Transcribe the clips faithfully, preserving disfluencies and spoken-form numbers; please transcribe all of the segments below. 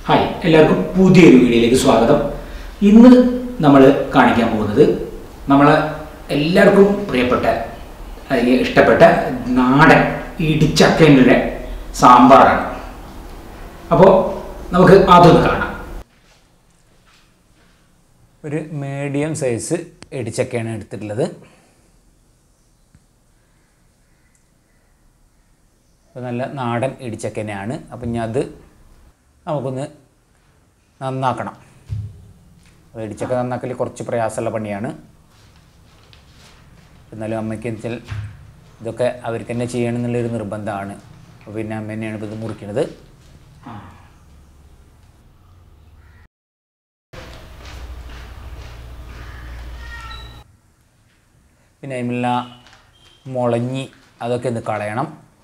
Hi എല്ലാവർക്കും പുതിയൊരു വീഡിയോയിലേക്ക് സ്വാഗതം. ഇന്ന് നമ്മൾ കാണിക്കാൻ പോകുന്നത് നമ്മളെ എല്ലാവർക്കും പ്രിയപ്പെട്ട അല്ലെങ്കിൽ ഇഷ്ടപ്പെട്ട നാടൻ ഇടിച്ചക്കയുടെ സാമ്പാറാണ്. അപ്പോൾ നമുക്ക് അതൊന്ന് കാണാം. ഒരു മീഡിയം സൈസ് ഇടിച്ചക്കയാണ് എടുത്തിട്ടുള്ളത്. അപ്പോൾ നല്ല നാടൻ ഇടിച്ചക്ക തന്നെയാണ്. അപ്പം ഇനി അത് നമുക്കൊന്ന് നന്നാക്കണം. അപ്പോൾ ഇടിച്ചക്ക നന്നാക്കൽ കുറച്ച് പ്രയാസമുള്ള പണിയാണ്. എന്നാലും അമ്മയ്ക്ക് വെച്ചാൽ ഇതൊക്കെ അവർക്ക് തന്നെ ചെയ്യണം എന്നുള്ളൊരു നിർബന്ധമാണ്. അപ്പോൾ പിന്നെ അമ്മ തന്നെയാണ് ഇപ്പോൾ ഇത് മുറിക്കുന്നത്. പിന്നെ അതിനുള്ള മുളഞ്ഞി അതൊക്കെ ഒന്ന് കളയണം.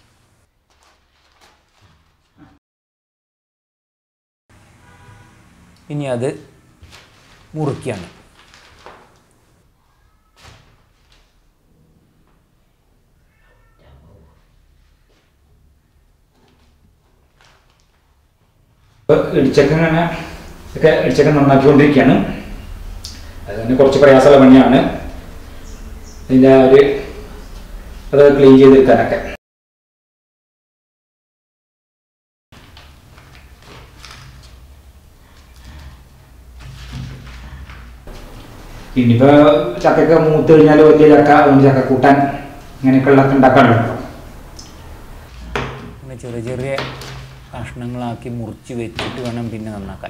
ഇനി അത് മുറിക്കുകയാണ്. ഇടിച്ചക്ക ഇങ്ങനെ ഒക്കെ ഇടിച്ചക്ക നന്നാക്കിക്കൊണ്ടിരിക്കുകയാണ്. അത് തന്നെ കുറച്ച് പ്രയാസമുള്ള പണിയാണ്. അതിൻ്റെ ഒരു അത് ക്ലീൻ ചെയ്തെടുക്കാനൊക്കെ. ഇനിയിപ്പോൾ ചക്കയൊക്കെ മൂത്ത് കഴിഞ്ഞാൽ വലിയ ചക്ക ചക്ക കൂട്ടാൻ അങ്ങനെയൊക്കെയുള്ളതൊക്കെ ഉണ്ടാക്കാറുണ്ടോ? പിന്നെ ചെറിയ ചെറിയ കഷ്ണങ്ങളാക്കി മുറിച്ച് വെച്ചിട്ട് വേണം പിന്നെ നന്നാക്കാൻ.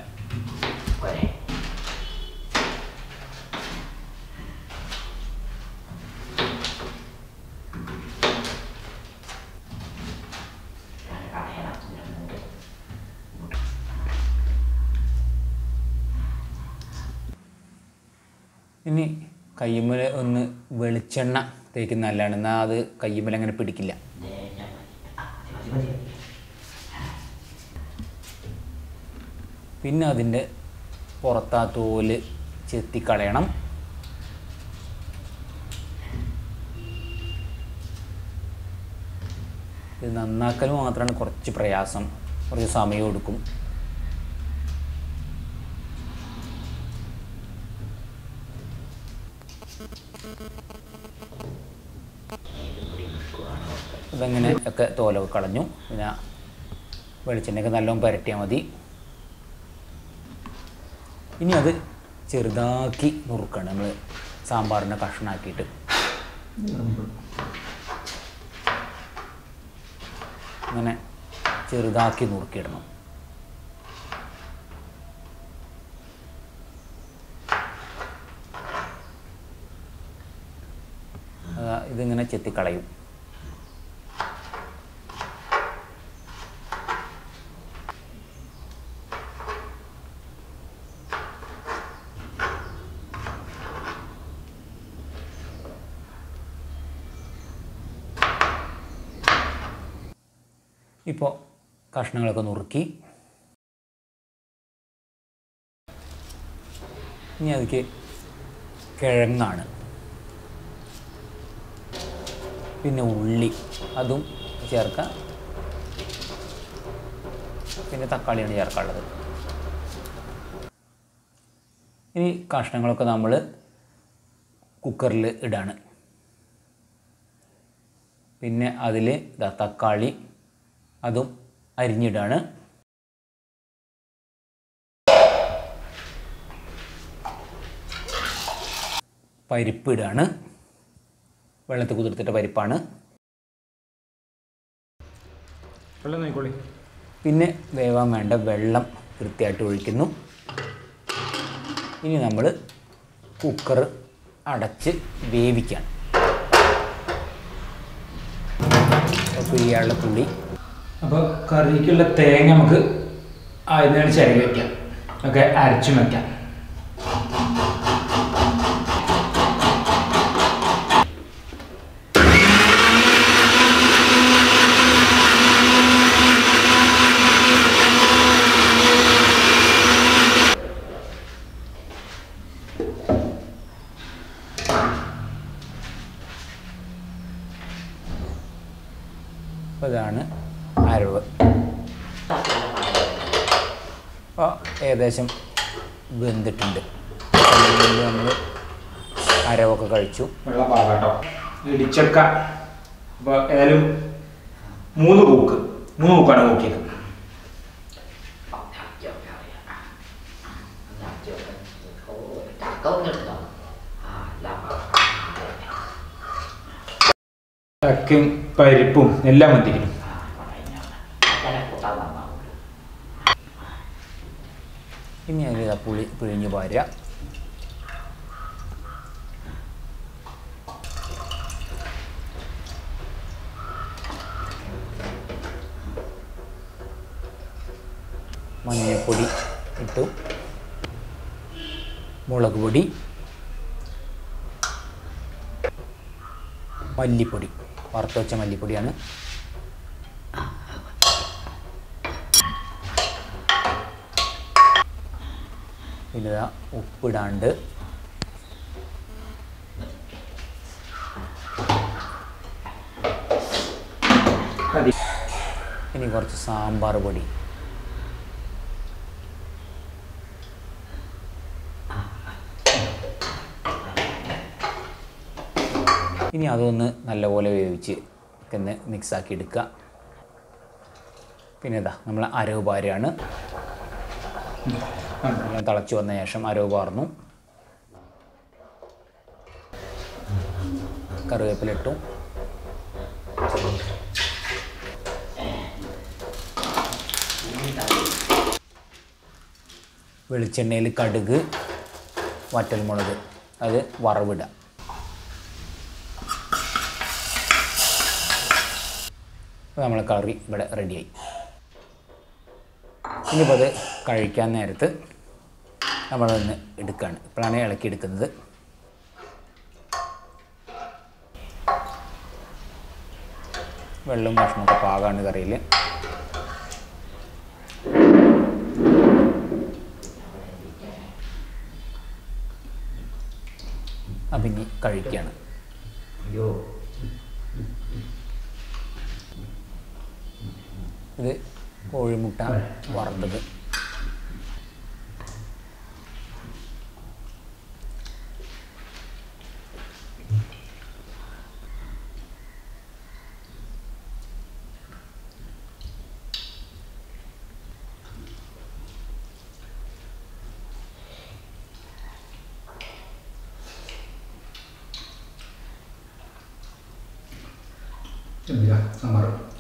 ഇനി കയ്യുമ്മൽ ഒന്ന് വെളിച്ചെണ്ണ തേക്കുന്ന നല്ലതാണ്. എന്നാൽ അത് കയ്യുമ്മൽ അങ്ങനെ പിടിക്കില്ല. പിന്നെ അതിൻ്റെ പുറത്താ തോല് ചെത്തിക്കളയണം. ഇത് നന്നാക്കൽ മാത്രമാണ് കുറച്ച് പ്രയാസം, കുറച്ച് സമയം എടുക്കും. അതങ്ങനെ ഒക്കെ തോലൊക്കെ കളഞ്ഞു. പിന്നെ വെളിച്ചെണ്ണയൊക്കെ നല്ലോണം പുരട്ടിയാൽ മതി. ഇനി അത് ചെറുതാക്കി നുറുക്കണം. നമ്മൾ സാമ്പാറിൻ്റെ കഷ്ണമാക്കിയിട്ട് അങ്ങനെ ചെറുതാക്കി നുറുക്കിയിടണം. ഇതിങ്ങനെ ചെത്തിക്കളയും. ഇപ്പോൾ കഷ്ണങ്ങളൊക്കെ നുറുക്കി. ഇനി അതിലേക്ക് കിഴങ്ങാണ്, പിന്നെ ഉള്ളി അതും ചേർക്കാം. പിന്നെ തക്കാളിയാണ് ചേർക്കാനുള്ളത്. ഇനി കഷ്ണങ്ങളൊക്കെ നമ്മൾ കുക്കറിൽ ഇടാണ്. പിന്നെ അതിൽ തക്കാളി അതും അരിഞ്ഞിടാണ്. പരിപ്പ് ഇടാണ്. വെള്ളത്തിൽ കുതിർത്തിട്ട പരിപ്പാണ്. പിന്നെ വേവാൻ വേണ്ട വെള്ളം കൃത്യമായിട്ട് ഒഴിക്കുന്നു. ഇനി നമ്മൾ കുക്കർ അടച്ച് വേവിക്കാൻ. പിരിയാനുള്ള പുളി. അപ്പോൾ കറിക്കുള്ള തേങ്ങ നമുക്ക് അതിനാണ് ചിരകി വയ്ക്കാം, ഒക്കെ അരച്ചും വയ്ക്കാം. അപ്പോൾ ഇതാണ് അരവ്. അപ്പോൾ ഏകദേശം വെന്തിട്ടുണ്ട്. നമ്മൾ അരവൊക്കെ കഴിച്ചു. വെള്ളം പാകാട്ടോ. ഇടിച്ചക്ക അപ്പോൾ ഏതായാലും മൂന്ന് പൂക്ക് മൂന്ന് പൂക്കാണ് നോക്കിയത്. ചക്കയും പരിപ്പും എല്ലാം വന്നിരിക്കും. ഇനി അതിൽ പുളി പിഴിഞ്ഞ് പാരുക. മഞ്ഞൾപ്പൊടി ഇട്ടു, മുളക് പൊടി, മല്ലിപ്പൊടി, വറുത്ത് വെച്ച മല്ലിപ്പൊടിയാണ്. പിന്നെ ഉപ്പിടാണ്ട് ഇനി കുറച്ച് സാമ്പാർ പൊടി, ഇനി അതൊന്ന് നല്ലപോലെ വേവിച്ച് ഒന്ന് മിക്സാക്കി എടുക്കുക. പിന്നെ ഇതാ നമ്മൾ അരവ് പാരയാണ്. തിളച്ച് വന്ന ശേഷം അരവ് പാർന്നു, കറിവേപ്പിലിട്ടു, വെളിച്ചെണ്ണയിൽ കടുക്, വറ്റൽമുളക് അത് വറവിടുക. നമ്മളെ കറി ഇവിടെ റെഡിയായി. ഇനിയിപ്പോൾ അത് കഴിക്കാൻ നേരത്ത് നമ്മളൊന്ന് എടുക്കുകയാണ്. ഇപ്പോഴാണ് ഇളക്കി എടുക്കുന്നത്. വെള്ളം ഭക്ഷണമൊക്കെ പാകമാണ് കറിയിൽ. അപ്പം ഇനി കഴിക്കുകയാണ്. ഇത് കോഴിമുട്ട വറുത്തത്. സാമ്പാർ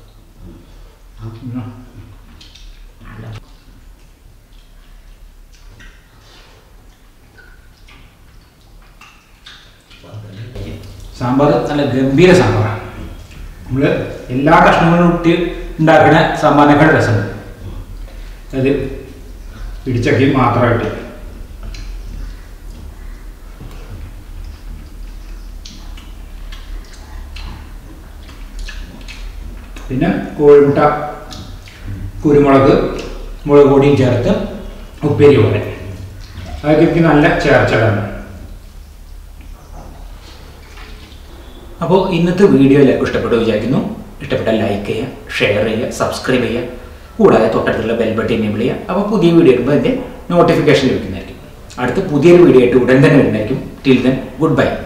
സാമ്പാർ നല്ല ഗംഭീര സാമ്പാറാണ്. നമ്മൾ എല്ലാ കഷ്ണങ്ങളും ഇട്ട് ഉണ്ടാക്കുന്ന സാമ്പാറിനേക്കാൾ രസമുണ്ട്. അത് ഇടിച്ചക്കയും മാത്രമായിട്ട്. പിന്നെ കോഴിമുട്ട, കുരുമുളക്, മുളക് പൊടിയും ചേർത്ത് ഉപ്പേരി പോലെ അതൊക്കെ എനിക്ക് നല്ല ചേർച്ചകളാണ്. അപ്പോൾ ഇന്നത്തെ വീഡിയോ എല്ലാവർക്കും ഇഷ്ടപ്പെട്ടു വിചാരിക്കുന്നു. ഇഷ്ടപ്പെട്ടാൽ ലൈക്ക് ചെയ്യുക, ഷെയർ ചെയ്യുക, സബ്സ്ക്രൈബ് ചെയ്യുക, കൂടാതെ തൊട്ടടുത്തുള്ള ബെൽ ബട്ടൺ എനേബിൾ ചെയ്യുക. അപ്പോൾ പുതിയ വീഡിയോ വരുമ്പോൾ അതിൻ്റെ നോട്ടിഫിക്കേഷൻ ലഭിക്കുന്നതായിരിക്കും. അടുത്ത പുതിയൊരു വീഡിയോ ആയിട്ട് ഉടൻ തന്നെ വരുന്നതായിരിക്കും. Till then good by.